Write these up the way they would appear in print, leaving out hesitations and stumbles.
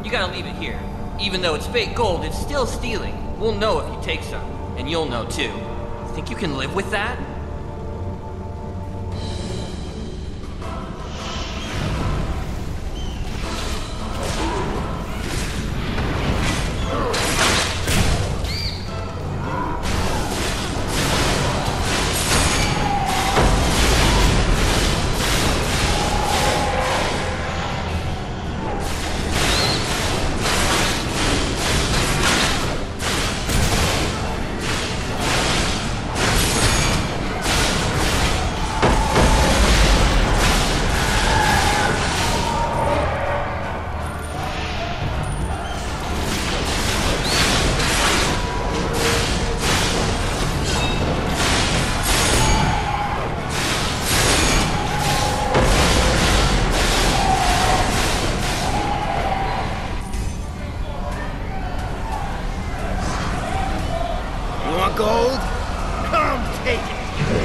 You gotta leave it here. Even though it's fake gold, it's still stealing. We'll know if you take some, and you'll know too. Think you can live with that? Gold? Come take it!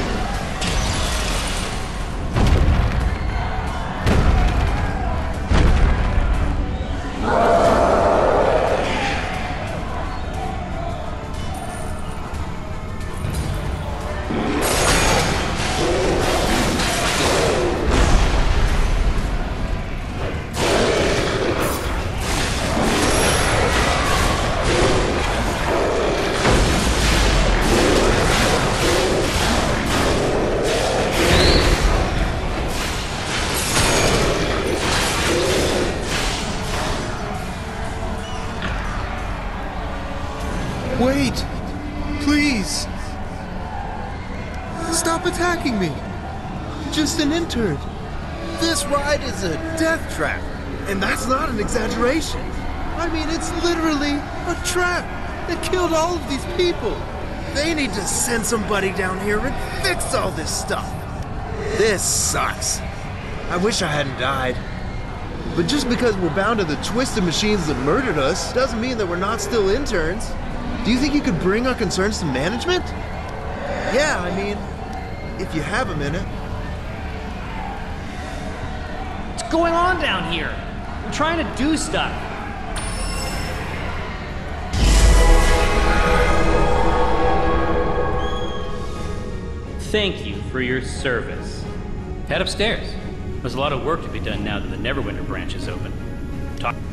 Wait! Please! Stop attacking me! Just an intern. This ride is a death trap, and that's not an exaggeration. I mean, it's literally a trap that killed all of these people. They need to send somebody down here and fix all this stuff. This sucks. I wish I hadn't died. But just because we're bound to the twisted machines that murdered us doesn't mean that we're not still interns. Do you think you could bring our concerns to management? Yeah, I mean, if you have a minute. What's going on down here? We're trying to do stuff. Thank you for your service. Head upstairs. There's a lot of work to be done now that the Neverwinter branch is open. Talk.